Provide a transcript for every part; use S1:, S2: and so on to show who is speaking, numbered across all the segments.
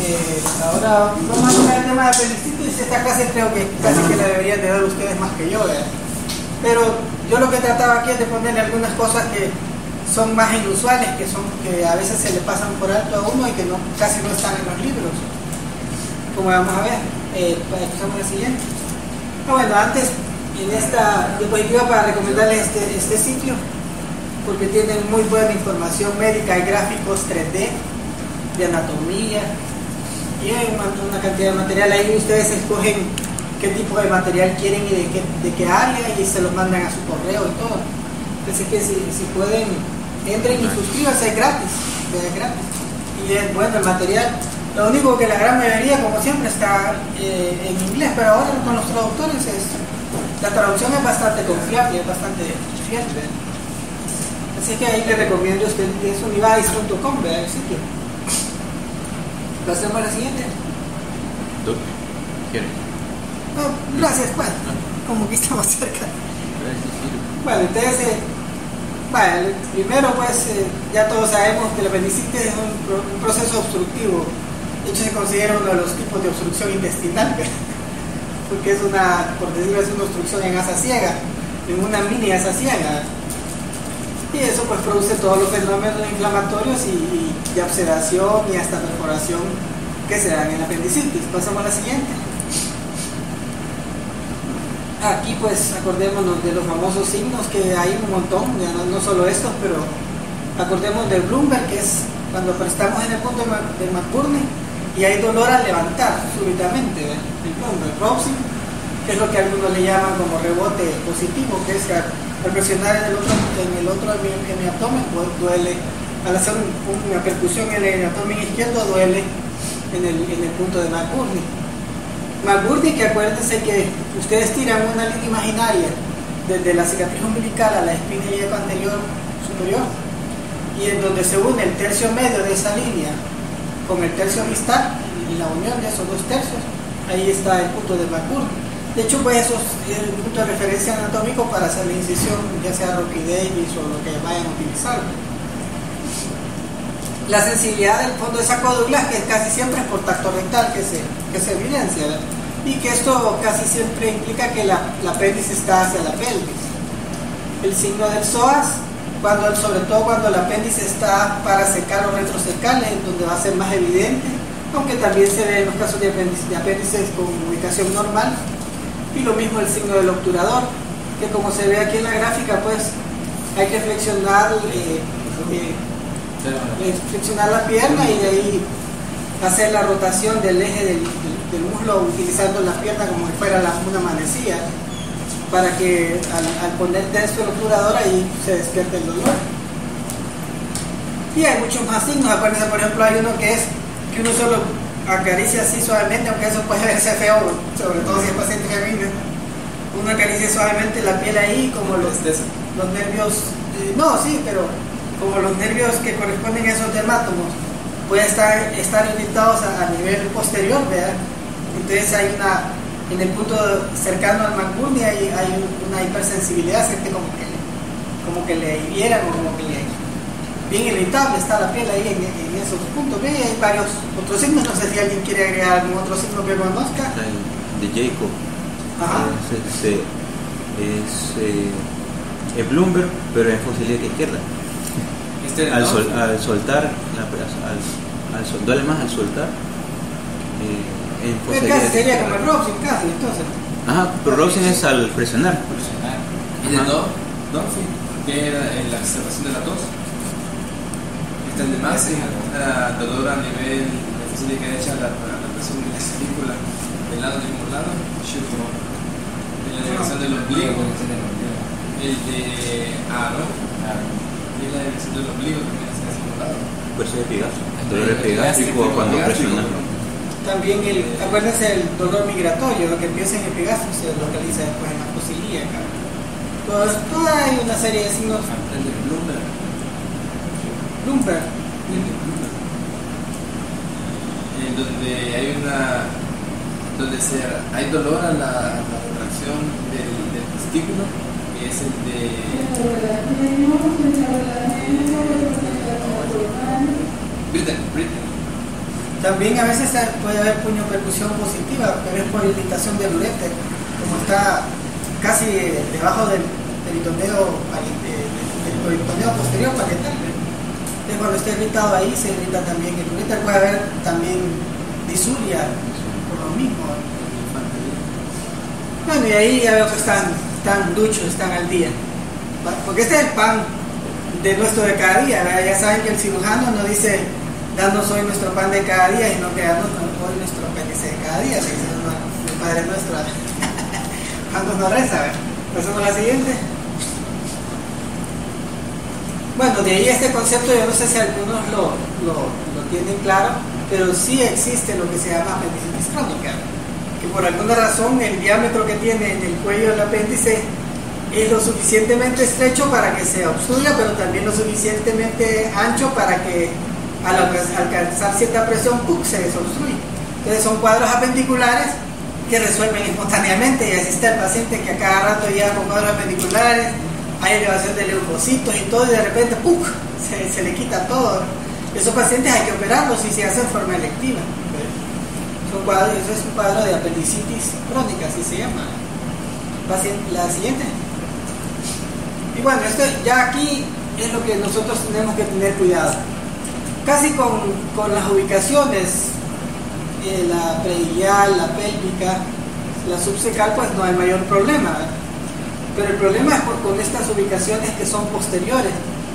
S1: Ahora vamos a tocar el tema de apendicitis. Esta clase creo que casi que la deberían de dar ustedes más que yo, ¿verdad? Pero yo lo que trataba aquí es de ponerle algunas cosas que son más inusuales, que a veces se le pasan por alto a uno y que casi no están en los libros. Como vamos a ver, pasamos al siguiente. Bueno, antes en esta diapositiva para recomendarles este sitio, porque tienen muy buena información médica, hay gráficos 3D de anatomía y hay una cantidad de material. Ahí ustedes escogen qué tipo de material quieren y de qué área y se los mandan a su correo y todo. Así que si pueden, entren y suscríbanse, es gratis. Y es bueno el material. Lo único que la gran mayoría, como siempre, está en inglés, pero ahora con los traductores la traducción es bastante confiable, es bastante fiable. Así que ahí le recomiendo a usted, es univadis.com, vea el sitio. Pasemos a la siguiente.
S2: ¿Quieres?
S1: No, gracias, pues. Como que estamos cerca. Bueno, entonces, primero pues ya todos sabemos que la apendicitis es un proceso obstructivo. De hecho se considera uno de los tipos de obstrucción intestinal, porque es por decirlo así, una obstrucción en asa ciega, en una mini asa ciega. Y eso pues produce todos los fenómenos inflamatorios y de obsedación y hasta perforación que se dan en la apendicitis. Pasamos a la siguiente. Aquí pues acordémonos de los famosos signos, que hay un montón, ya no solo estos, pero acordemos del Bloomberg, que es cuando estamos en el punto de McBurney y hay dolor al levantar súbitamente, ¿eh? El Bloomberg. Rousing, que es lo que algunos le llaman como rebote positivo, que es que al presionar en el otro hemiabdomen duele, al hacer una percusión en el abdomen izquierdo duele en el punto de McBurney. McBurney, que acuérdense que ustedes tiran una línea imaginaria desde la cicatriz umbilical a la espina ilíaca anterior superior, y en donde se une el tercio medio de esa línea con el tercio distal y la unión de esos dos tercios, ahí está el punto de McBurney. De hecho, pues eso es el punto de referencia anatómico para hacer la incisión, ya sea Rocky Davis o lo que vayan a utilizar. La sensibilidad del fondo de Sacco Douglas, que casi siempre es por tacto rectal que se evidencia, ¿verdad? Y que esto casi siempre implica que la apéndice está hacia la pelvis. El signo del psoas, sobre todo cuando el apéndice está parasecal o retrosecal, es donde va a ser más evidente, aunque también se ve en los casos de apéndices con ubicación normal. Y lo mismo el signo del obturador, que como se ve aquí en la gráfica, pues hay que flexionar la pierna y de ahí hacer la rotación del eje del muslo utilizando la pierna como si fuera una manecilla, para que al poner tenso el obturador ahí se despierte el dolor. Y hay muchos más signos. Acuérdense, por ejemplo, hay uno que es que uno solo acaricia así suavemente, aunque eso puede verse feo, sobre todo si es paciente femenino. Uno acaricia suavemente la piel ahí, como los nervios, pero como los nervios que corresponden a esos dermátomos pueden estar irritados a nivel posterior, ¿verdad? Entonces hay en el punto cercano al McBurney hay una hipersensibilidad, siente como que le hirieran o como que bien irritable está la piel ahí en esos puntos. ¿Ve? Hay varios otros signos, no sé si alguien quiere agregar algún otro signo que conozca.
S2: De Jacob.
S1: Ajá.
S2: Es Bloomberg, pero en fosilíaca izquierda. Al soltar, duele más al soltar.
S1: Casi sería como el Rousing, casi, entonces.
S2: Ajá, pero Rousing es al presionar.
S3: ¿Y el no? Sí. ¿Qué era la observación de la tos? Está el de más, dolor a nivel de fosilíaca derecha, la presión de la clavícula del lado del mismo lado, en la dirección del ombligo, el de ¿no? Y la dirección del ombligo también está en el lado.
S2: Pues es epigástrico. Dolor epigástrico cuando presionas.
S1: También acuérdense el dolor migratorio, lo que empieza en epigastrio se localiza después en la fosiliaca. Toda hay una serie de signos.
S3: El de Bloomberg. Donde hay dolor a la retracción del testículo, que es el de Britain.
S1: También a veces puede haber puniopercusión positiva, pero es por irritación del uréter, como está casi debajo del peritoneo posterior parietal. Entonces cuando está irritado ahí se irrita también el uréter. Puede haber también disuria por lo mismo. Bueno, y ahí ya veo que están duchos, están al día, porque este es el pan de nuestro de cada día, ¿verdad? Ya saben que el cirujano no dice danos hoy nuestro pan de cada día, sino que danos hoy nuestro apéndice de cada día, le dice el Padre Nuestro cuando nos reza. ¿verdad? Pasamos a la siguiente. Bueno, de ahí este concepto, yo no sé si algunos lo tienen claro, pero sí existe lo que se llama apendicitis crónica, que por alguna razón el diámetro que tiene en el cuello del apéndice es lo suficientemente estrecho para que se obstruya, pero también lo suficientemente ancho para que al alcanzar cierta presión se desobstruye. Entonces son cuadros apendiculares que resuelven espontáneamente, y así está el paciente que a cada rato llega con cuadros apendiculares, hay elevación de leucocitos y todo, y de repente se le quita todo. Esos pacientes hay que operarlos y se hace en forma electiva. Eso es un cuadro de apendicitis crónica, así se llama. La siguiente. Y bueno, esto ya aquí es lo que nosotros tenemos que tener cuidado. Casi con las ubicaciones, la preiliar, la pélvica, la subsecal, pues no hay mayor problema, ¿verdad? Pero el problema es con estas ubicaciones que son posteriores.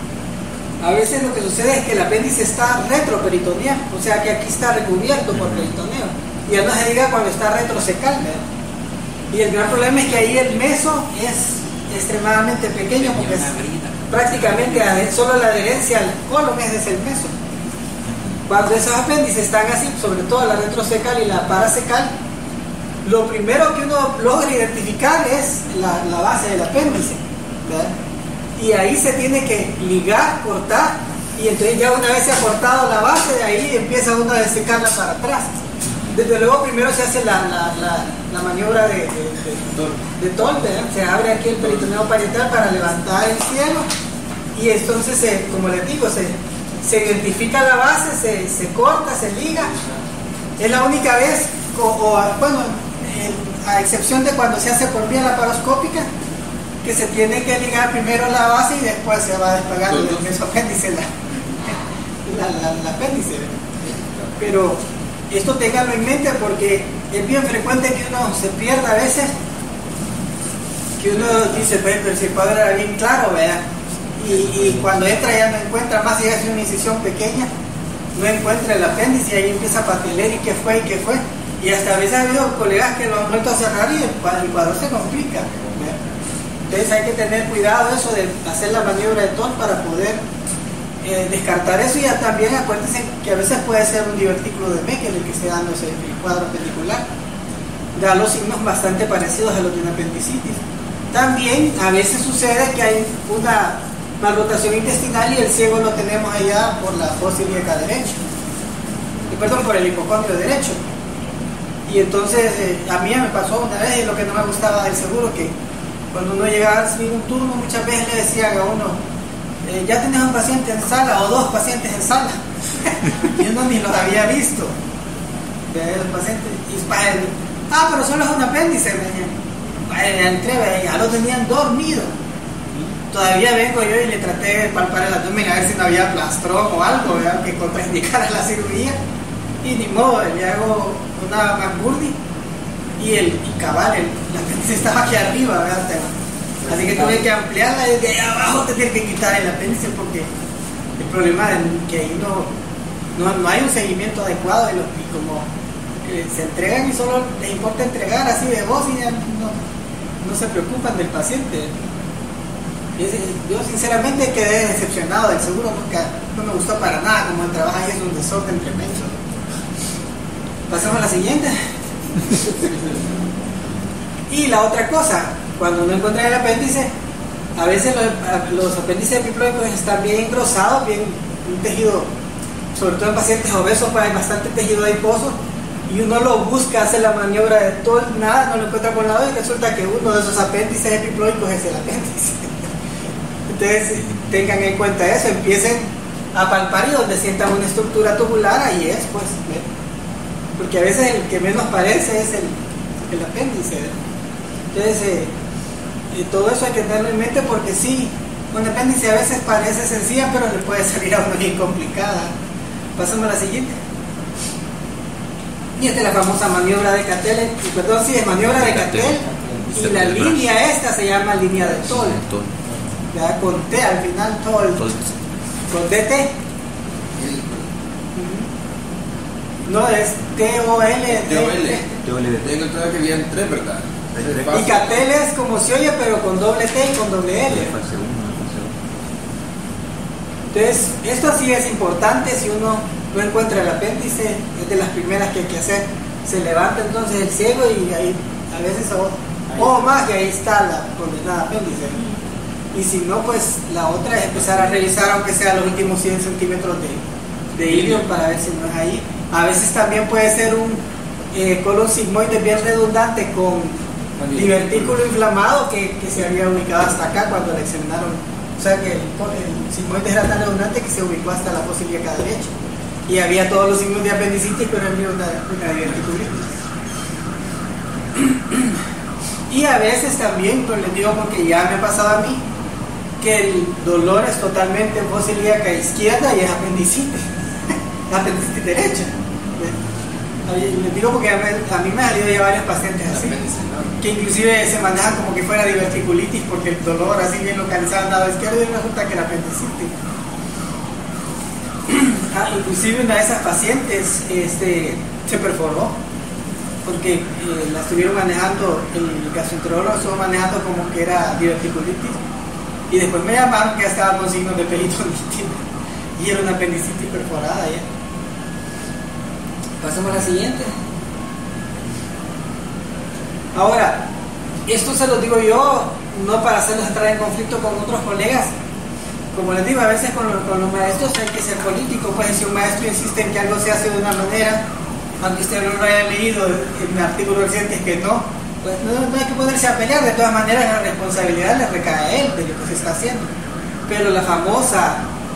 S1: A veces lo que sucede es que el apéndice está retroperitoneal, o sea que aquí está recubierto por peritoneo, y ya no se diga cuando está retrosecal, ¿verdad? Y el gran problema es que ahí el meso es extremadamente pequeño, porque es prácticamente solo la adherencia al colon es el meso. Cuando esos apéndices están así, sobre todo la retrosecal y la parasecal, lo primero que uno logra identificar es la base del apéndice, ¿verdad? Y ahí se tiene que ligar, cortar, y entonces ya una vez se ha cortado la base, de ahí empieza uno a desecarla para atrás. Desde luego primero se hace la maniobra de Toll, ¿verdad? Se abre aquí el peritoneo parietal para levantar el cielo, y entonces, como les digo, se identifica la base, se corta, se liga. Es la única vez, bueno, a excepción de cuando se hace por vía laparoscópica, que se tiene que ligar primero la base y después se va a despegar el mesopéndice, la apéndice. Pero esto ténganlo en mente, porque es bien frecuente que uno se pierda a veces, que uno dice, pero si el cuadro era bien claro, ¿verdad? Y cuando entra ya no encuentra más, si hace una incisión pequeña, no encuentra el apéndice, y ahí empieza a patelar y qué fue. Y hasta a veces ha habido colegas que lo han vuelto a cerrar y el cuadro se complica, ¿verdad? Entonces hay que tener cuidado eso de hacer la maniobra de Toll para poder descartar eso. Y ya también acuérdense que a veces puede ser un divertículo de Meckel el que esté dándose el cuadro apendicular. Da los signos bastante parecidos a los de una apendicitis. También a veces sucede que hay una malrotación intestinal y el ciego lo tenemos allá por la fosa ilíaca derecha, por el hipocondrio derecho. Y entonces a mí me pasó una vez, y lo que no me gustaba del seguro, que cuando uno llegaba a recibir un turno, muchas veces le decían a uno, ya tenés un paciente en sala o dos pacientes en sala, y uno ni los había visto, los pacientes, y pero solo es un apéndice, entré, ya lo tenían dormido. Todavía vengo yo y le traté de palpar el abdomen a ver si no había plastrón o algo, ¿verdad?, que contraindicara la cirugía, y ni modo, le hago una McBurdy y cabal, el apéndice estaba aquí arriba, ¿verdad? Así que tuve que ampliarla, y desde ahí abajo tener que quitar el apéndice, porque el problema es que ahí no hay un seguimiento adecuado, y como se entregan y solo les importa entregar así de voz, y ya no se preocupan del paciente. Yo sinceramente quedé decepcionado del seguro, porque no me gustó para nada como el trabajo ahí, es un desorden tremendo. Pasamos a la siguiente. Y la otra cosa, cuando uno encuentra el apéndice, a veces los apéndices epiploicos están bien engrosados, bien un tejido, sobre todo en pacientes obesos, pues hay bastante tejido adiposo, y uno lo busca, hace la maniobra de todo, nada, no lo encuentra por lado, y resulta que uno de esos apéndices epiploicos es el apéndice. Entonces tengan en cuenta eso, empiecen a palpar, y donde sientan una estructura tubular, ahí es, pues, ¿ve? porque a veces el que menos parece es el apéndice, ¿verdad? Entonces, todo eso hay que tenerlo en mente, porque sí, un apéndice a veces parece sencilla, pero le puede salir a uno bien complicada. Pasamos a la siguiente. Y esta es la famosa maniobra de Cattell, perdón, sí, es maniobra de Cattell, y la línea esta se llama línea de Toll, ya con T al final, Toll, con DT. No, es T-O-L-D.
S3: Tengo entendido que habían 3, ¿verdad?
S1: Y Cattell es como se oye, pero con doble T y con doble L. Entonces, esto sí es importante. Si uno no encuentra el apéndice, es de las primeras que hay que hacer. Se levanta entonces el ciego y ahí a veces o más, y ahí está la condenada apéndice. Y si no, pues la otra es empezar a revisar, aunque sea los últimos 100 centímetros de ilion, para ver si no es ahí. A veces también puede ser un colon sigmoide bien redundante con divertículo inflamado que se había ubicado hasta acá cuando lo examinaron. O sea que el sigmoide era tan redundante que se ubicó hasta la fosa ilíaca derecha. Y había todos los signos de apendicitis, pero había una diverticulitis. Y a veces también, pues les digo porque ya me ha pasado a mí, que el dolor es totalmente en fosa ilíaca izquierda y es apendicitis. Apendicitis derecha. Les digo porque a mí me han salido ya varios pacientes así, que inclusive se manejan como que fuera diverticulitis porque el dolor así bien localizado al lado izquierdo, y resulta que era apendicitis. Inclusive una de esas pacientes se perforó porque la estuvieron manejando, el gastroenterólogo estuvo manejando como que era diverticulitis, y después me llamaron que ya estaba con signos de peritonitis y era una apendicitis perforada ya. Pasemos a la siguiente. Ahora, esto se lo digo yo no para hacerlos entrar en conflicto con otros colegas. Como les digo, a veces con los maestros hay que ser político. Pues si un maestro insiste en que algo se hace de una manera, aunque usted no lo haya leído en un artículo reciente, es que no, pues no hay que ponerse a pelear. De todas maneras, la responsabilidad le recae a él de lo que se está haciendo. Pero la famosa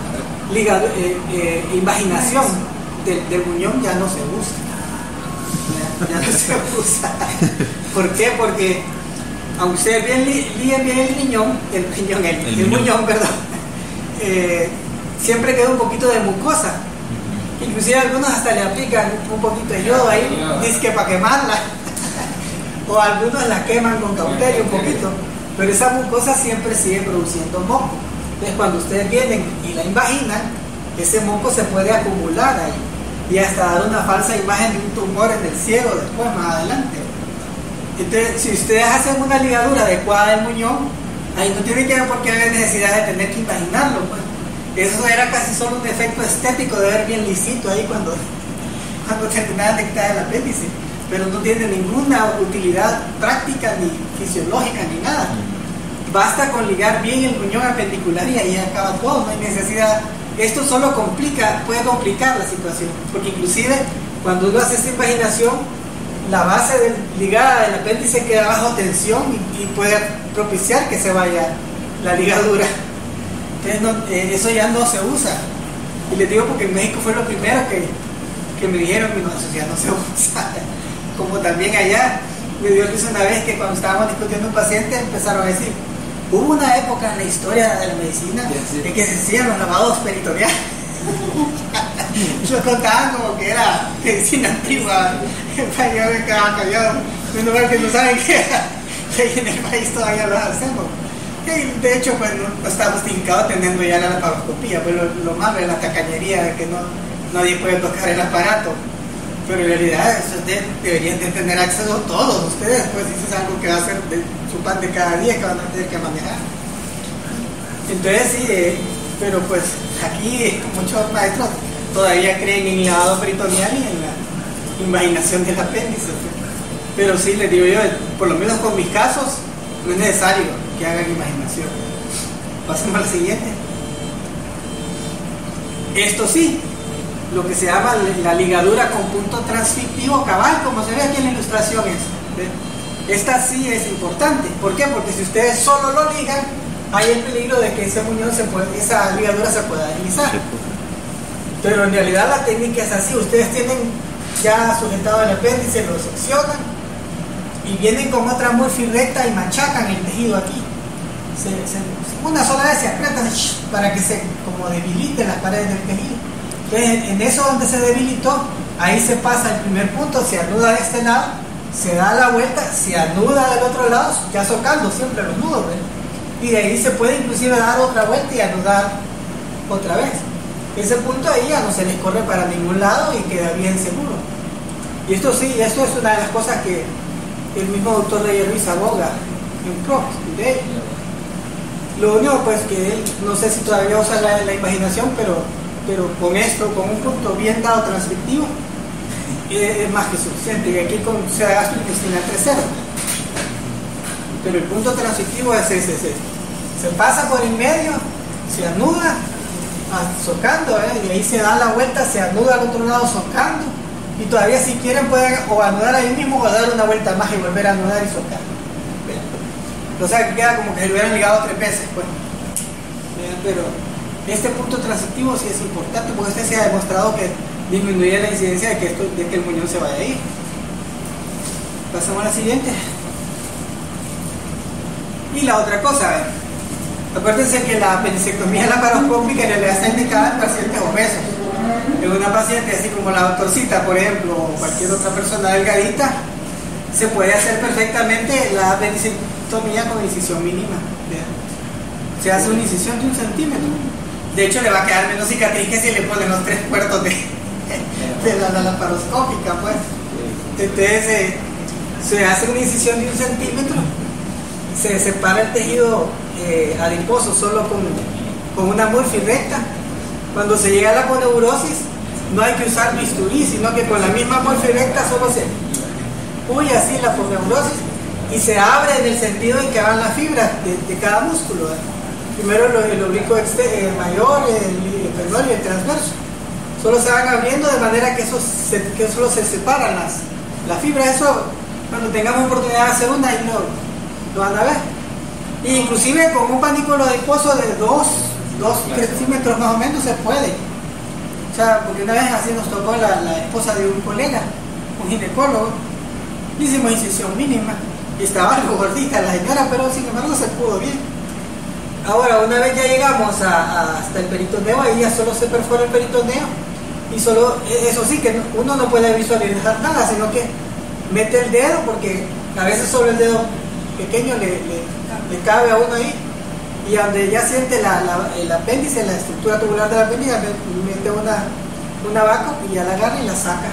S1: invaginación del muñón ya no se usa. Ya no se usa. ¿Por qué? Porque aunque ustedes líen bien el muñón, perdón, siempre queda un poquito de mucosa. Inclusive algunos hasta le aplican un poquito de yodo ahí, dizque para quemarla. O algunos la queman con cauterio un poquito. Pero esa mucosa siempre sigue produciendo moco. Entonces cuando ustedes vienen y la invaginan, ese moco se puede acumular ahí y hasta dar una falsa imagen de un tumor en el ciego después, más adelante. Entonces, si ustedes hacen una ligadura adecuada del muñón, ahí no tiene que ver por qué hay necesidad de tener que imaginarlo, pues. Eso era casi solo un efecto estético de ver bien lisito ahí cuando terminaban de quitar el apéndice, pero no tiene ninguna utilidad práctica ni fisiológica ni nada. Basta con ligar bien el muñón apendicular y ahí acaba todo, no hay necesidad. Esto solo puede complicar la situación, porque inclusive cuando uno hace esta invaginación, la base ligada del apéndice queda bajo tensión y puede propiciar que se vaya la ligadura. Entonces eso ya no se usa. Y les digo porque en México fue lo primero que me dijeron, no, eso ya no se usa. Como también allá me dio risa una vez que cuando estábamos discutiendo un paciente empezaron a decir: hubo una época en la historia de la medicina en que se hacían los lavados peritoneales. Lo contaban como que era medicina antigua. Yo me quedaba callado. En lugar que no saben que en el país todavía lo hacemos. Y de hecho, pues no estamos indicados teniendo ya la laparoscopía. Pues lo malo es la tacañería de que nadie puede tocar el aparato. Pero en realidad eso deberían de tener acceso todos ustedes, pues eso es algo que va a ser de su pan de cada día que van a tener que manejar. Entonces sí, pero pues aquí muchos maestros todavía creen en el lavado peritoneal y en la invaginación del apéndice. Pero sí, les digo yo, por lo menos con mis casos, no es necesario que hagan imaginación. Pasemos al siguiente. Esto sí, lo que se llama la ligadura con punto transfictivo cabal, como se ve aquí en la ilustración. Esta sí es importante. ¿Por qué? Porque si ustedes solo lo ligan, hay el peligro de que esa ligadura se pueda deslizar. Pero en realidad la técnica es así: ustedes tienen ya sujetado el apéndice, lo seccionan y vienen con otra morfi recta y machacan el tejido aquí. Una sola vez se aprietan para que se como debiliten las paredes del tejido. Entonces, en eso donde se debilitó, ahí se pasa el primer punto, se anuda de este lado, se da la vuelta, se anuda del otro lado, ya socando siempre los nudos, ¿ven? Y de ahí se puede inclusive dar otra vuelta y anudar otra vez. Ese punto ahí ya no se les corre para ningún lado y queda bien seguro. Y esto sí, esto es una de las cosas que el mismo doctor Reyes Ruiz aboga en PROC de él. Lo único pues que él, no sé si todavía usa la imaginación, pero con esto, con un punto bien dado transcriptivo, es más que suficiente. Y aquí con sea gastrointestinal 3.0. Pero el punto transcriptivo es ese. Se pasa por en medio, se anuda, socando, y ahí se da la vuelta, se anuda al otro lado socando, y todavía si quieren pueden o anudar ahí mismo o dar una vuelta más y volver a anudar y socar. O sea que queda como que se lo hubieran ligado 3 veces, pues. Pero este punto transitivo sí es importante porque este se ha demostrado que disminuye la incidencia de que el muñón se vaya a ir. Pasamos a la siguiente. Y la otra cosa, acuérdense que la apendicectomía laparoscópica en realidad está indicada en pacientes obesos. En una paciente así como la doctorcita, por ejemplo, o cualquier otra persona delgadita, se puede hacer perfectamente la apendicectomía con incisión mínima. Se hace una incisión de 1 centímetro. De hecho, le va a quedar menos cicatriz que si le ponen los 3 puertos de la laparoscópica, pues. Entonces, se hace una incisión de 1 centímetro, se separa el tejido adiposo solo con una morfi recta. Cuando se llega a la aponeurosis, no hay que usar bisturí, sino que con la misma morfi recta solo se puye así la aponeurosis y se abre en el sentido en que van las fibras de cada músculo. Primero el oblicuo mayor, el inferior y el transverso. Solo se van abriendo de manera que solo se separan las fibras. Eso, cuando tengamos oportunidad de hacer una, ahí lo van a ver. E inclusive con un panículo adiposo de 2 centímetros más o menos se puede. O sea, porque una vez así nos tocó la esposa de un colega, un ginecólogo, hicimos incisión mínima y estaba algo gordita la señora, pero sin embargo se pudo bien. Ahora, una vez ya llegamos hasta el peritoneo, ahí ya solo se perfora el peritoneo y solo, eso sí, que uno no puede visualizar nada, sino que mete el dedo, porque a veces solo el dedo pequeño le cabe a uno ahí, y donde ya siente el apéndice, la estructura tubular del apéndice, mete una vaca y ya la agarra y la saca.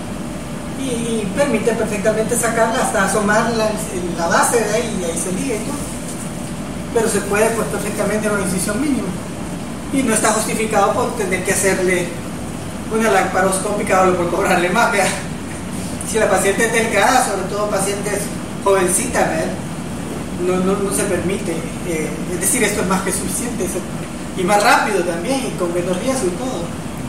S1: Y permite perfectamente sacarla hasta asomar la base de ahí, y ahí se liga y todo. Pero se puede pues perfectamente con incisión mínima. Y no está justificado por tener que hacerle una laparoscópica o por cobrarle más, ¿vea? Si la paciente es delgada, sobre todo pacientes jovencitas, no se permite. Es decir, esto es más que suficiente. Y más rápido también, y con menos riesgo y todo.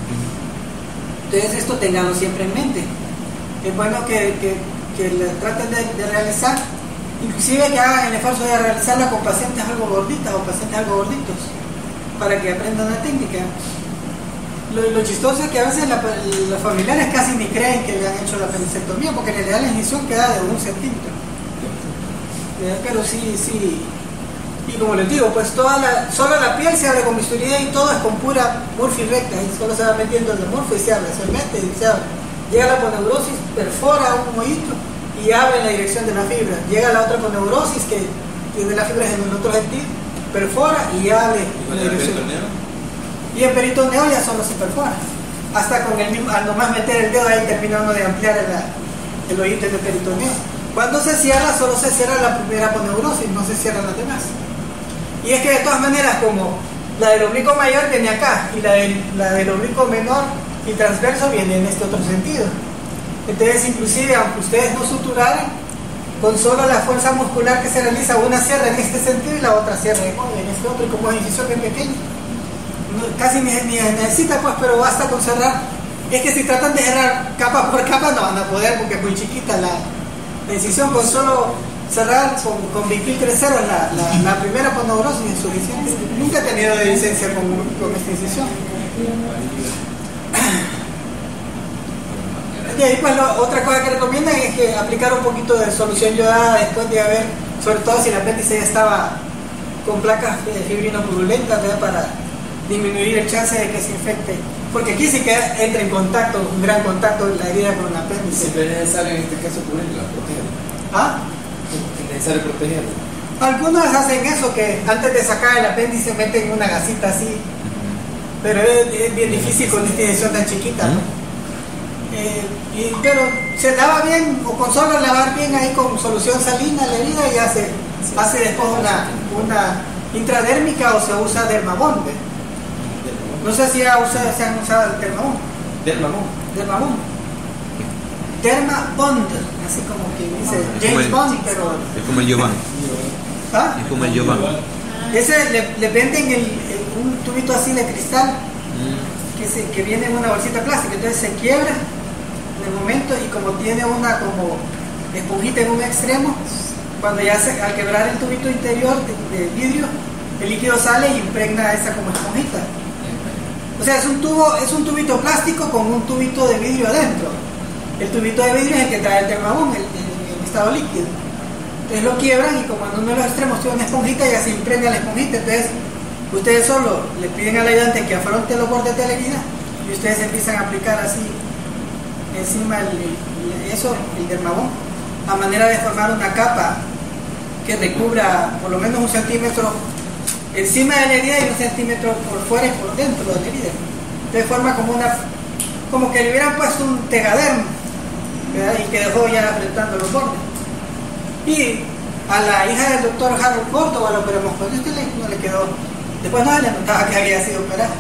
S1: Entonces esto tenganlo siempre en mente. Es bueno que traten de realizar, inclusive que hagan el esfuerzo de realizarla con pacientes algo gorditas o pacientes algo gorditos, para que aprendan la técnica. Lo chistoso es que a veces los familiares casi ni creen que le han hecho la apendicectomía, porque en realidad la incisión queda de 1 centímetro. Pero sí. Y como les digo, pues solo la piel se abre con bisturí y todo es con pura morfi recta, y solo se va metiendo el morfo y se abre, se mete y se abre. Llega la aponeurosis, perfora un hoyito y abre en la dirección de la fibra. Llega la otra aponeurosis que tiene las fibras en el otro sentido, perfora y abre en la dirección. Y el peritoneo ya solo se perfora. Hasta con el mismo, al nomás meter el dedo ahí termina uno de ampliar el hoyito del peritoneo. Cuando se cierra, solo se cierra la primera aponeurosis, no se cierran las demás. Y es que de todas maneras, como la del oblicuo mayor viene acá y la del oblicuo menor y transverso viene en este otro sentido. Entonces, inclusive, aunque ustedes no suturaran, con solo la fuerza muscular que se realiza, una cierra en este sentido y la otra cierra en este otro, y como es incisión bien pequeña, casi ni necesita, pues, pero basta con cerrar. Es que si tratan de cerrar capa por capa no van a poder, porque es muy chiquita la incisión. Con solo cerrar con Vicryl 3.0 la primera aponeurosis es suficiente. Nunca he tenido licencia con esta incisión. Y ahí pues otra cosa que recomiendan es que aplicar un poquito de solución yodada después de haber, sobre todo si el apéndice ya estaba con placas fibrinopurulentas, ¿verdad? Para disminuir el chance de que se infecte, porque aquí sí que entra en contacto, un gran contacto la herida con el apéndice.
S3: Sí, pero es necesario en este caso cubrirla, protegerla.
S1: ¿Ah?
S3: Es necesario protegerla.
S1: Algunos hacen eso, que antes de sacar el apéndice meten una gasita así, pero es bien difícil con esta inyección tan chiquita, ¿no? Pero se lava bien, o con solo lavar bien ahí con solución salina la herida, y hace después una intradérmica, o se usa dermabond. No sé si se han usado el dermabond. Dermabond. Dermabond, así como que dice James Bond, pero...
S2: Es como el Giovanni.
S1: ¿Ah?
S2: Es como el Giovanni.
S1: Ese le venden un tubito así de cristal que viene en una bolsita plástica, entonces se quiebra en el momento, y como tiene una como esponjita en un extremo, cuando ya al quebrar el tubito interior de vidrio, el líquido sale y impregna esa como esponjita. O sea, es un tubito plástico con un tubito de vidrio adentro. El tubito de vidrio es el que trae el Dermabond, el estado líquido. Entonces lo quiebran, y como en uno de los extremos tiene una esponjita, ya se impregna la esponjita. Entonces ustedes solo le piden al ayudante que afronte los bordes de la herida, y ustedes empiezan a aplicar así encima el Dermabond, a manera de formar una capa que recubra por lo menos 1 centímetro encima de la herida y 1 centímetro por fuera y por dentro de la herida. De forma como que le hubieran puesto un tegaderm, ¿verdad? Y que dejó ya apretando los bordes. Y a la hija del doctor Harold Córdoba lo operamos con esto, no le quedó. Después no se le notaba que había sido operado.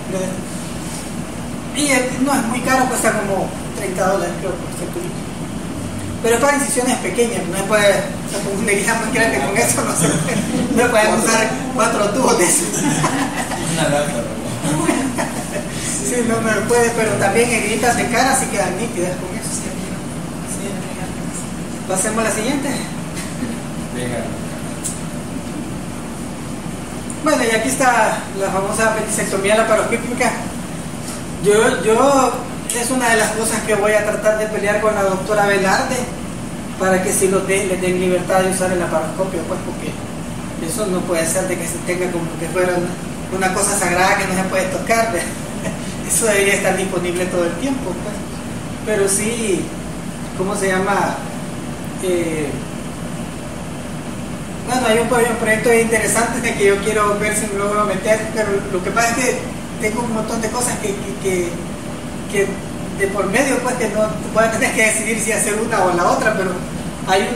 S1: Y no es muy caro, cuesta como $30 creo por este tubito. Pero es para incisiones pequeñas, no se puede, una herida más grande con eso, no se pueden usar 4 tubos de eso.
S3: Una lata,
S1: Sí, no se puede, pero también heridas de cara sí quedan nítidas con eso. Sí. Pasemos a la siguiente.
S3: Venga.
S1: Bueno, y aquí está la famosa apendicectomía laparoscópica. Yo es una de las cosas que voy a tratar de pelear con la doctora Velarde, para que si le den libertad de usar el laparoscopio, pues, porque eso no puede ser de que se tenga como que fuera una cosa sagrada que no se puede tocar. Eso debería estar disponible todo el tiempo, pues. Pero sí, ¿cómo se llama? Bueno, hay un proyecto interesante de que yo quiero ver si me logro meter, pero lo que pasa es que tengo un montón de cosas que de por medio, pues, que no voy a tener que decidir si hacer una o la otra, pero hay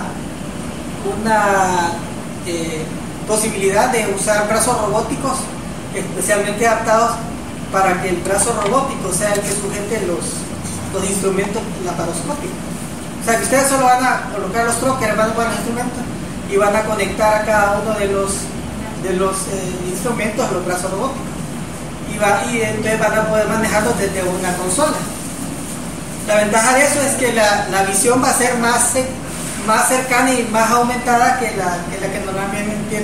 S1: una posibilidad de usar brazos robóticos especialmente adaptados para que el brazo robótico sea el que sujete los instrumentos laparoscópicos. O sea, que ustedes solo van a colocar los trockers, van a poner los instrumentos y van a conectar a cada uno de los instrumentos los brazos robóticos. Y entonces van a poder manejarlos desde una consola. La ventaja de eso es que la visión va a ser más cercana y más aumentada que la que normalmente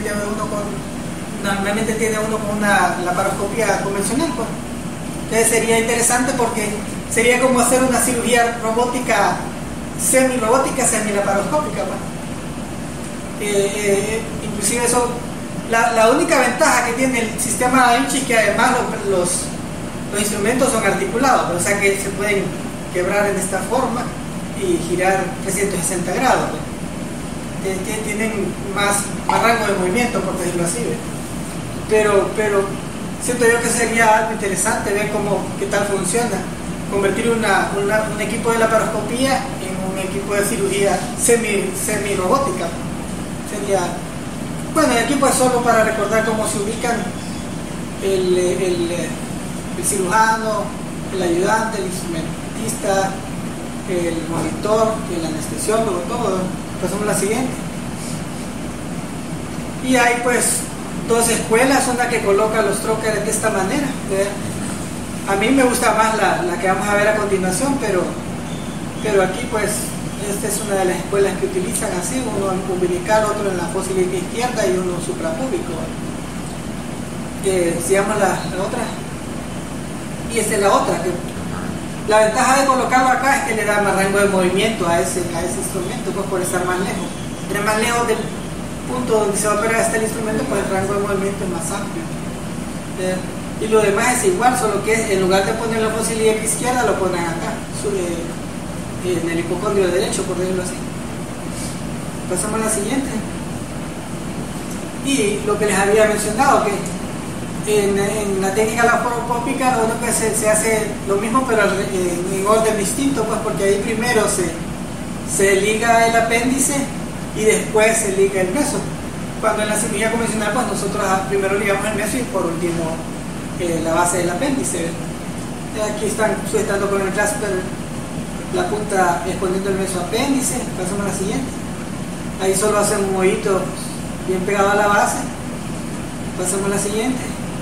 S1: tiene uno con una laparoscopia convencional, pues. Entonces sería interesante, porque sería como hacer una cirugía robótica, semi-robótica, semi-laparoscópica, pues. Inclusive eso, la única ventaja que tiene el sistema Da Vinci es que además los instrumentos son articulados, o sea que se pueden quebrar en esta forma y girar 360 grados, pues. Tienen más rango de movimiento, por decirlo así, ¿ves? Pero siento yo que sería algo interesante ver qué tal funciona, convertir un equipo de laparoscopía en un equipo de cirugía semi-robótica. Sería, bueno, y aquí pues solo para recordar cómo se ubican el cirujano, el ayudante, el instrumentista, el monitor, el anestesiólogo, todo. Pasamos a la siguiente. Y hay pues 2 escuelas, una que coloca los trockers de esta manera, ¿verdad? A mí me gusta más la que vamos a ver a continuación, pero aquí pues esta es una de las escuelas que utilizan así, uno en umbilical, otro en la fosa ilíaca izquierda y uno suprapúbico. Se llama la otra, y esta es la otra, que La ventaja de colocarlo acá es que le da más rango de movimiento a ese instrumento, pues por estar más lejos. Entre más lejos del punto donde se va a operar el instrumento, pues el rango de movimiento es más amplio. Y lo demás es igual, solo que en lugar de poner la fósil ilíaca izquierda, lo ponen acá, en el hipocondrio derecho, por decirlo así. Pasamos a la siguiente. Y lo que les había mencionado, que en la técnica laparoscópica lo único que se hace lo mismo, pero en orden distinto, pues porque ahí primero se liga el apéndice y después se liga el meso. Cuando en la cirugía convencional, pues nosotros primero ligamos el meso y por último la base del apéndice. Aquí están sujetando con el clasper la punta exponiendo el meso apéndice. Pasamos a la siguiente. Ahí solo hacen un movimiento bien pegado a la base. Pasamos a la siguiente.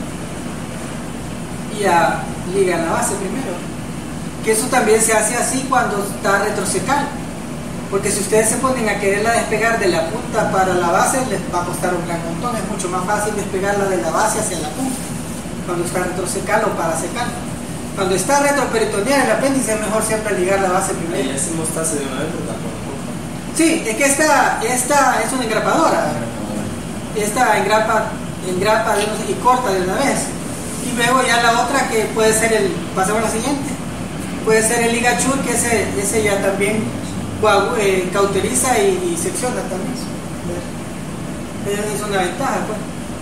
S1: Y ya ligan la base primero. Que eso también se hace así cuando está retrocecal. Porque si ustedes se ponen a quererla despegar de la punta para la base, les va a costar un gran montón. Es mucho más fácil despegarla de la base hacia la punta, cuando está retrocecal o paracecal. Cuando está retroperitoneal el apéndice, es mejor siempre ligar la base primero.
S3: Ahí hacemos tasa de una vez, ¿verdad?
S1: Sí, es que esta es una engrapadora. Esta engrapa y corta de una vez. Y luego ya la otra que puede ser pasemos a la siguiente. Puede ser el ligachur, que ese ya también cauteriza y secciona también. Es una ventaja, pues.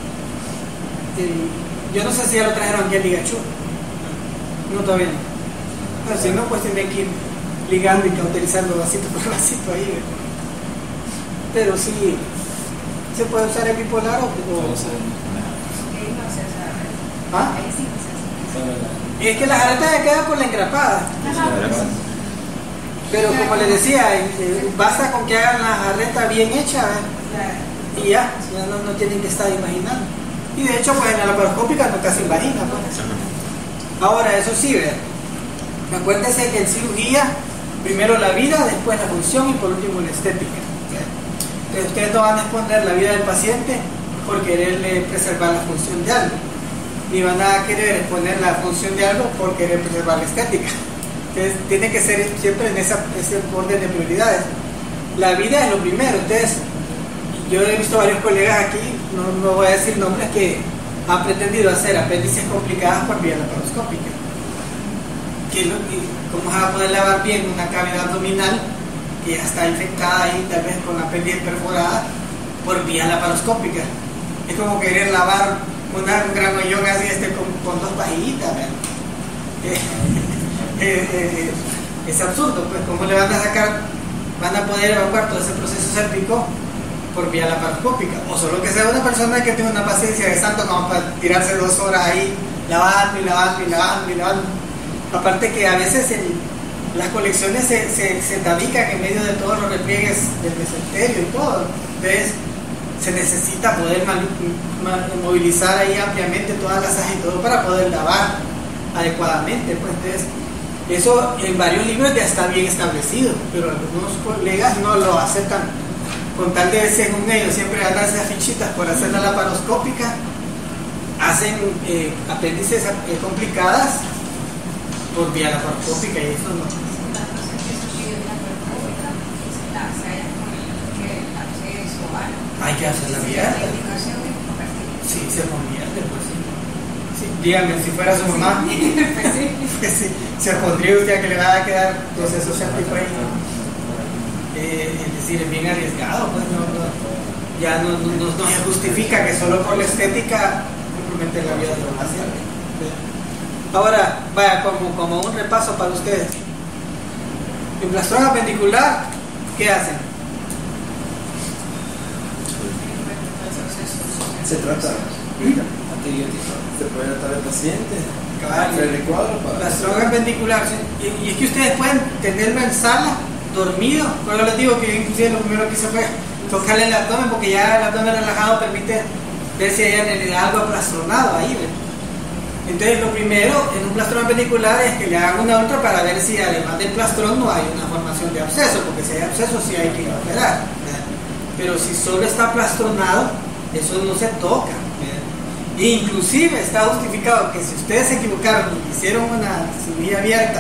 S1: Yo no sé si ya lo trajeron aquí el ligachur. No, todavía no. Pero si no, pues tienen que ir ligando y cauterizando vasito por vasito ahí. Pero sí, ¿se puede usar el bipolar o? ¿Ah? Es que la jarreta ya queda por la engrapada. Pero como les decía, basta con que hagan la jarreta bien hecha y ya no tienen que estar imaginando. Y de hecho, pues en la laparoscópica no casi imagina, pues. Ahora, eso sí, acuérdense que en cirugía, primero la vida, después la función y por último la estética. Entonces, ustedes no van a exponer la vida del paciente por quererle preservar la función de algo, ni van a querer exponer la función de algo por querer preservar la estética. Entonces, tiene que ser siempre en ese orden de prioridades. La vida es lo primero. Entonces, yo he visto varios colegas aquí, no voy a decir nombres, que han pretendido hacer apéndices complicadas por vía laparoscópica. ¿Cómo se va a poder lavar bien una cavidad abdominal que ya está infectada ahí, tal vez con apéndice perforada, por vía laparoscópica? Es como querer lavar un gran hoyón así con dos pajillitas. Es absurdo, pues. ¿Cómo le van a poder evacuar todo ese proceso séptico por vía laparoscópica? O solo que sea una persona que tenga una paciencia de santo como para tirarse 2 horas ahí lavando y lavando y lavando y lavando. Aparte que a veces las colecciones se tabican en medio de todos los repliegues del mesenterio y todo. Entonces se necesita poder movilizar ahí ampliamente todas las asas y todo para poder lavar adecuadamente, pues. Entonces, eso en varios libros ya está bien establecido, pero algunos colegas no lo aceptan, con tal de, según ellos, siempre ganarse fichitas por hacer la laparoscópica, hacen apéndices complicadas por vía laparoscópica, y eso no. Hay que hacer la vía. Sí, se convierte, pues sí. Sí, dígame, si fuera su mamá, pues sí, se pondría usted a que le va a quedar proceso séptico ahí. Es decir, es bien arriesgado, pues ya no se justifica que solo por la estética compromete la vida de los pacientes. Ahora, vaya, como un repaso para ustedes. Emplastrón apendicular, ¿qué hacen?
S3: Se trata antibiótico, se puede tratar al paciente, el cuadro para
S1: emplastrón apendicular, ¿sí? Y es que ustedes pueden tenerlo en sala, dormido. Por eso les digo que inclusive lo primero que hice fue tocarle el abdomen, porque ya el abdomen relajado permite ver si hay en realidad algo aplastronado ahí, ¿ves? Entonces lo primero en un plastrón apendicular es que le hagan una ultra para ver si además del plastrón no hay una formación de absceso, porque si hay absceso sí hay que ir a operar, ¿verdad? Pero si solo está plastronado, eso no se toca, ¿verdad? E inclusive está justificado que si ustedes se equivocaron y hicieron una cirugía abierta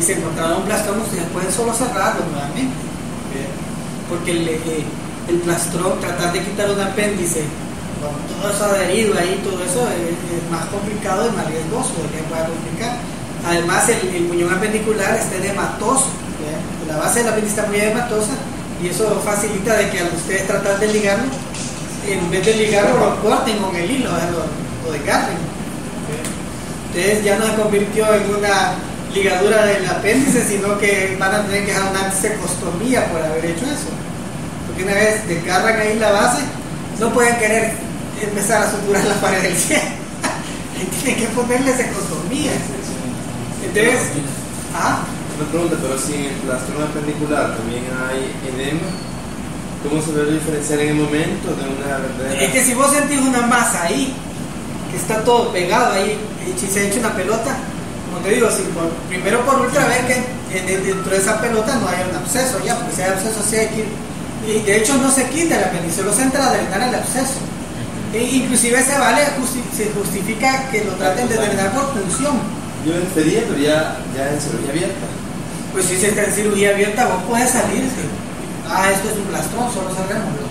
S1: y se encontraba un plastrón, ustedes pueden solo cerrarlo nuevamente, porque el plastrón, tratar de quitar un apéndice con todo eso adherido ahí, todo eso es más complicado y más riesgoso de que pueda complicar. Además, el muñón apendicular está edematoso, la base del apéndice está muy edematosa, y eso facilita de que al ustedes tratar de ligarlo, en vez de ligarlo, lo corten con el hilo, lo desgarren. Entonces ya no se convirtió en una ligadura del apéndice, sino que van a tener que hacer una cecostomía por haber hecho eso. Porque una vez desgarran ahí la base, no pueden querer empezar a suturar la pared del cielo. Tienen que ponerle cecostomía. Entonces,
S3: Una pregunta, pero si en el plastrón apendicular también hay edema, ¿cómo se debe diferenciar en el momento de una verdadera?
S1: Es que si vos sentís una masa ahí, que está todo pegado ahí, y si se ha hecho una pelota, como te digo, primero por ultra ver que dentro de esa pelota no hay un absceso ya, porque si hay absceso sí hay que ir, y de hecho no se quita el apéndice, solo se entra a drenar el absceso. Inclusive se justifica que lo traten de drenar por punción.
S3: Yo en feria, pero ya en cirugía abierta.
S1: Pues si se está en cirugía abierta, vos puedes salir. Esto es un plastrón, solo cerrémoslo.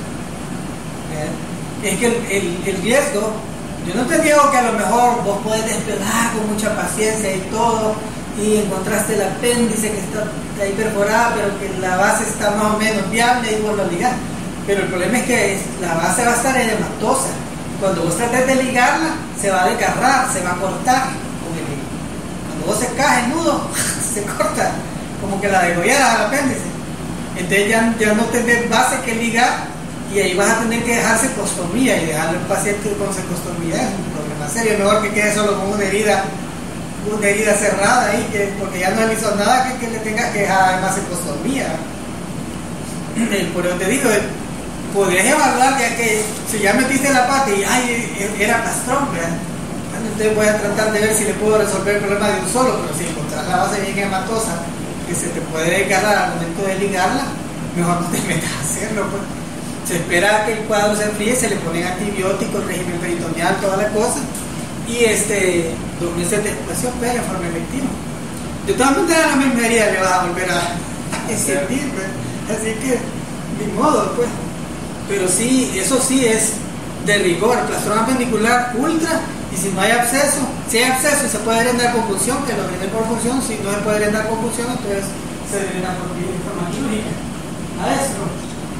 S1: Es que el riesgo, yo no te digo que a lo mejor vos podés despegar con mucha paciencia y todo, y encontraste el apéndice que está ahí perforada, pero que la base está más o menos viable y vos lo ligás. Pero el problema es que la base va a estar edematosa. Cuando vos trates de ligarla, se va a desgarrar, se va a cortar con el hilo. Cuando vos secás el nudo, se corta, como que la degollaras al apéndice. Entonces ya no tenés base que ligar, y ahí vas a tener que dejar cecostomía, y dejarle al paciente con cecostomía es un problema serio. Mejor que quede solo con una herida cerrada ahí, porque ya no le hizo nada que le tengas que dejar más cecostomía. Por eso te digo, podrías evaluar ya que si ya metiste la pata y era plastrón, ¿verdad? Bueno, entonces voy a tratar de ver si le puedo resolver el problema de un solo, pero si encontrar la base bien hematosa que se te puede desgarrar al momento de ligarla, mejor no te metas a hacerlo, pues. Se espera que el cuadro se enfríe, se le ponen antibióticos, régimen peritoneal, toda la cosa, y 2 meses después se opera en forma electiva. De todas maneras, la misma herida le vas a volver a sentir, pues. Así que ni modo, pues. Pero sí, eso sí es de rigor, plastrón apendicular ultra, y si no hay absceso, si hay absceso y se puede drenar con punción, que lo drenen por punción. Si no se puede drenar con punción, entonces se drena por forma quirúrgica. Maestro.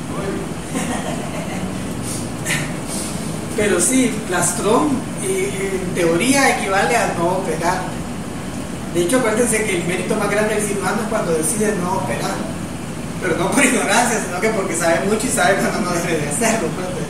S1: Pero sí, plastrón en teoría equivale a no operar. De hecho, acuérdense que el mérito más grande del cirujano es cuando decide no operar. Pero no por ignorancia, sino que porque sabe mucho y sabe cuando no debe de hacerlo.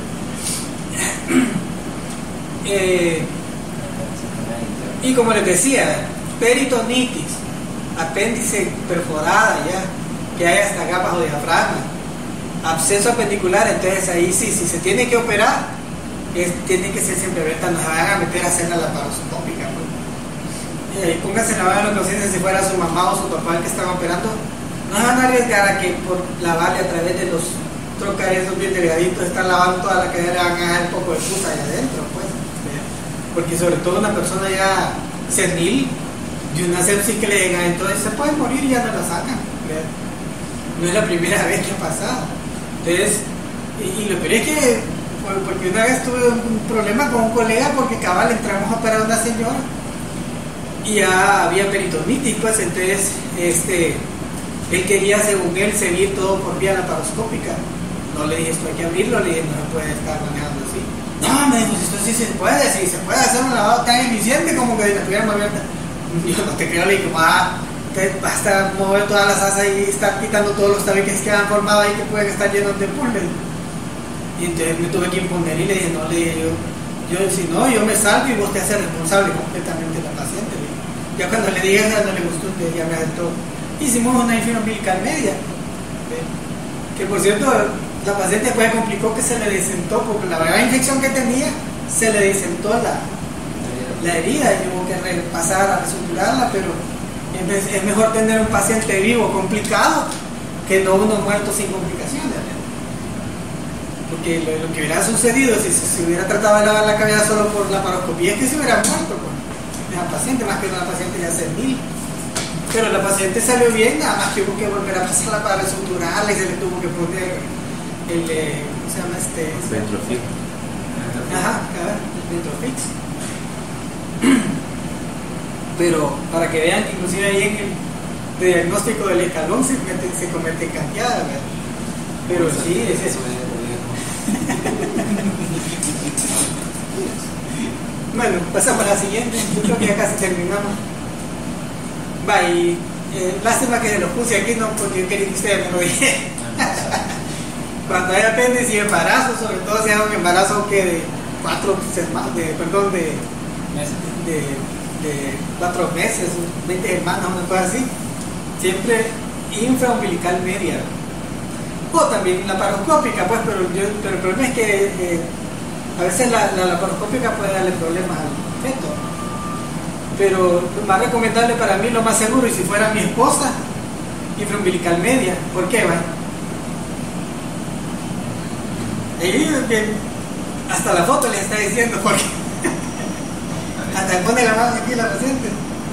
S1: Y como les decía, peritonitis, apéndice perforada ya, que hay hasta acá bajo diafragma, absceso apendicular, entonces ahí sí, si se tiene que operar, tiene que ser siempre abierta, no se van a meter a hacer la laparoscópica. Pónganse la mano en la conciencia si fuera su mamá o su papá el que están operando. No se van a arriesgar a que por lavarle a través de los trocales bien delgaditos, están lavando toda la cadera, van a dejar un poco de pus allá adentro, pues. Porque sobre todo una persona ya senil, de una sepsis que le llega, entonces se puede morir y ya no la sacan. No es la primera vez que ha pasado. Entonces, y lo peor es que, porque una vez tuve un problema con un colega porque cabal entramos a operar a una señora y ya había peritonitis, pues entonces él quería, según él, seguir todo por vía laparoscópica. No le dije, esto hay que abrirlo, le dije, no se puede estar manejando así. No, me dijo, esto sí se puede hacer un lavado tan eficiente como que si la tuviéramos abierta. Yo no te creo, le dije, te basta mover todas las asas y estar quitando todos los tabiques que han formado ahí que pueden estar llenos de pulgas. Y entonces me tuve que imponer y le dije, no, le dije yo si no, yo me salgo y vos te haces responsable completamente de la paciente. Ya cuando le dije eso, no le gustó, entonces ya me aceptó. Hicimos una infección umbilical media, que por cierto, la paciente después complicó que se le desentó, porque la verdad infección que tenía, se le desentó la herida y tuvo que repasar a resuturarla, pero es mejor tener un paciente vivo complicado que no uno muerto sin complicaciones. Porque lo que hubiera sucedido si se hubiera tratado de lavar la cavidad solo por la laparoscopía es que se hubiera muerto con la paciente, más que una paciente ya senil. Pero la paciente salió bien, nada más que hubo que volver a pasarla para reestructurarla y se le tuvo que poner el, ¿cómo se llama
S2: Ventrofix.
S1: Ajá, el Ventrofix. Pero para que vean que inclusive ahí en el diagnóstico del escalón se comete cantidad, ¿verdad? Pero sí, es eso. Bueno, pasamos a la siguiente. Yo creo que ya casi terminamos. Va, y lástima que se los puse aquí, no, porque yo quería que ustedes me lo dijeran. Cuando hay apéndice y embarazo, sobre todo si hay un embarazo que de 4 semanas, de 4 meses, 20 semanas, una cosa así, siempre infraumbilical media. O también laparoscópica, pues, pero el problema es que a veces la laparoscópica puede darle problemas al feto. Pero lo más recomendable para mí, lo más seguro, y si fuera mi esposa, infraumbilical media. ¿Por qué, va? Hasta la foto les está diciendo porque hasta pone la mano aquí la paciente.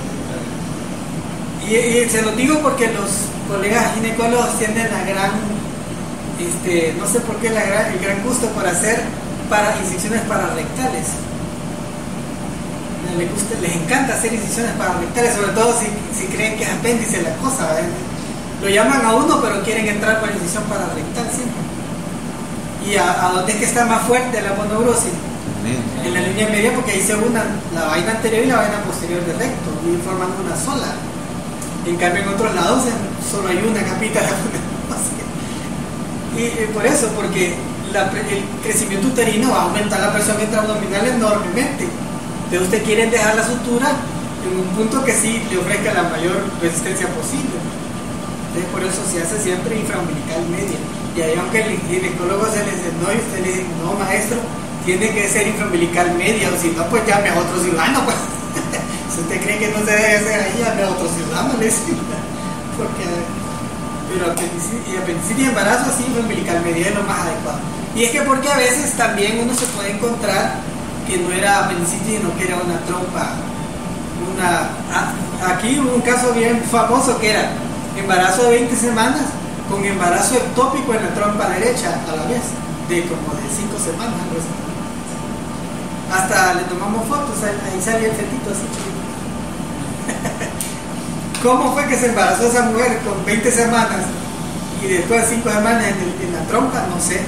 S1: Y se lo digo porque los colegas ginecólogos tienen la gran, no sé por qué el gran gusto por hacer incisiones pararectales. Les encanta hacer incisiones pararectales, sobre todo si creen que es apéndice la cosa, ¿verdad? Lo llaman a uno, pero quieren entrar por incisión pararectal siempre. ¿Y a dónde es que está más fuerte la monobrosis? En la línea media, porque ahí se unan la vaina anterior y la vaina posterior del recto y forman una sola. En cambio, en otros lados solo hay una capita de monobrosis. Y por eso, porque el crecimiento uterino va a aumentar la presión intraabdominal enormemente. Entonces usted quiere dejar la sutura en un punto que sí le ofrezca la mayor resistencia posible. Entonces por eso se hace siempre infraumbilical media. Y ahí aunque el ginecólogo se le dice no, y usted le dice, no maestro, tiene que ser infraumbilical media, o si no, pues llame a otro cirujano, pues. Si usted cree que no se debe hacer ahí, llame a otro cirujano, le dice. Pero apendicitis y embarazo sí, infraumbilical media es lo más adecuado. Y es que porque a veces también uno se puede encontrar que no era apendicitis, sino que era una trompa. Aquí hubo un caso bien famoso que era embarazo de 20 semanas con embarazo ectópico en la trompa derecha a la vez, de como de 5 semanas, algo así. Hasta le tomamos fotos, ahí salía el fetito así chiquito. ¿Cómo fue que se embarazó esa mujer con 20 semanas y después de 5 semanas en la trompa? No sé.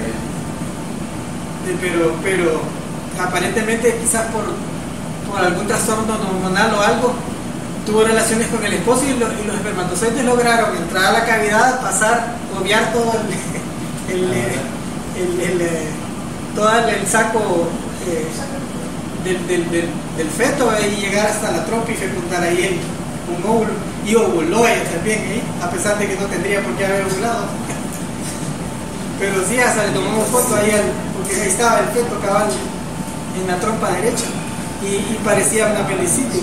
S1: Pero aparentemente quizás por algún trastorno hormonal o algo, tuvo relaciones con el esposo y los espermatozoides lograron entrar a la cavidad, pasar, obviar todo el saco del feto y llegar hasta la trompa y fecundar ahí un óvulo. Y ovuló ella también, a pesar de que no tendría por qué haber ovulado. Pero sí, hasta le tomamos foto ahí, porque ahí estaba el feto cabal en la trompa derecha y parecía una apendicitis.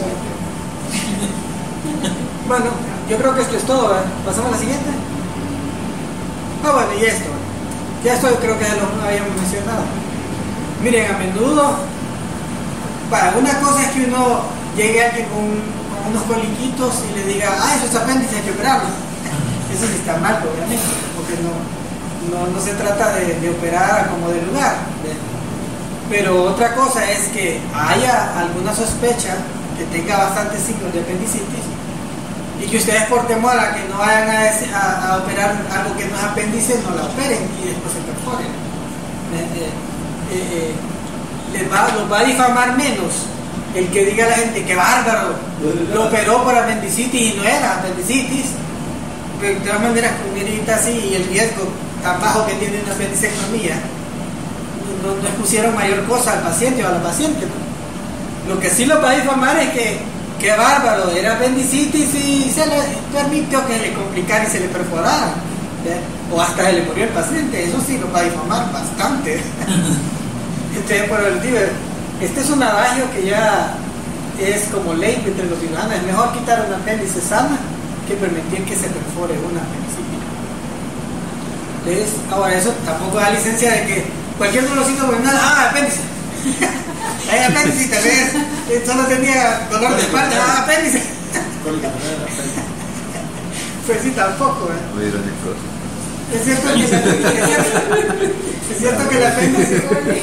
S1: Bueno, yo creo que esto es todo, ¿verdad? ¿Pasamos a la siguiente? Bueno, y esto. Ya esto yo creo que ya lo habíamos mencionado. Miren, a menudo, una cosa es que uno llegue a alguien con unos coliquitos y le diga, eso es apéndice, hay que operarlo. Eso sí está mal, obviamente, porque no se trata de operar como de lugar. Pero otra cosa es que haya alguna sospecha que tenga bastantes signos de apendicitis y que ustedes por temor a que no vayan a operar algo que no es apéndice, no la operen y después se perforen. Los va a difamar menos el que diga a la gente que bárbaro, lo operó por apendicitis y no era apendicitis, pero de todas maneras con una herida así y el riesgo tan bajo que tiene una apendicectomía, no expusieron mayor cosa al paciente o a la paciente. Lo que sí lo va a difamar es que bárbaro, era apendicitis y se le permitió que le complicara y se le perforara, o hasta se le murió el paciente. Eso sí lo va a difamar bastante. Por el tío, este es un adagio que ya es como ley entre los ciudadanos: es mejor quitar un apéndice sana que permitir que se perfore una apendicitis. Entonces, ahora eso tampoco da licencia de que cualquier dolorcito abdominal, apéndice. Hay apéndice, tal vez solo tenía dolor de espalda, apéndice. Pues sí, tampoco, ¿eh?
S2: Muy irónico.
S1: Es cierto que el apéndice.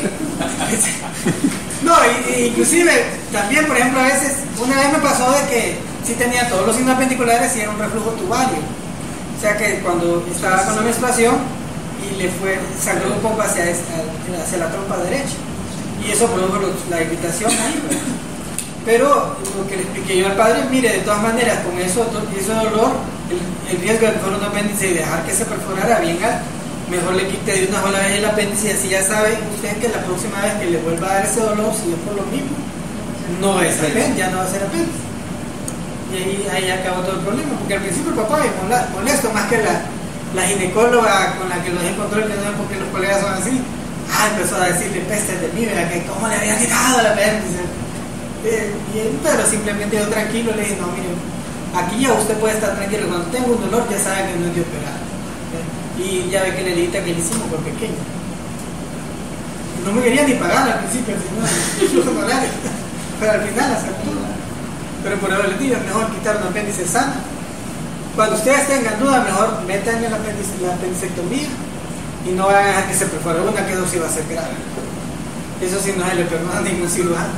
S1: No, inclusive también, por ejemplo, a veces, una vez me pasó de que sí tenía todos los signos apendiculares y era un reflujo tubario. O sea que cuando estaba con la menstruación y le sangró un poco hacia la trompa derecha. Y eso produjo la irritación ahí, ¿verdad? Pero lo que le expliqué yo al padre, mire, de todas maneras, con ese dolor, el riesgo de perforar un apéndice y dejar que se perforara bien alto, mejor le quite de una sola vez el apéndice y así ya sabe usted que la próxima vez que le vuelva a dar ese dolor, si es por lo mismo, no es apéndice, ya no va a ser apéndice. Y ahí acabó todo el problema, porque al principio el papá es molesto, más que la ginecóloga con la que los encontró, que no es porque los colegas son así, empezó a decirle pestes de mí, ¿verdad? Que cómo le había quitado el apéndice. Pero simplemente yo tranquilo le dije, no, mire, aquí ya usted puede estar tranquilo, cuando tenga un dolor ya sabe que no es de operar. Y ya ve que la herida que le hicimos fue pequeña. No me quería ni pagar al principio, sino $10, pero al final aceptó. Pero por ahora les digo, es mejor quitar un apéndice sano. Cuando ustedes tengan duda, mejor metan la apendicectomía y no van a dejar que se perfore una, que eso sí va a ser grave. Eso sí no se le perdona a ningún cirujano.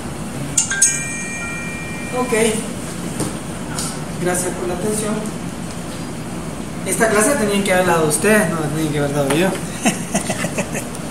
S1: Ok, gracias por la atención. Esta clase tenían que haber dado ustedes, no la tenían que haber dado yo.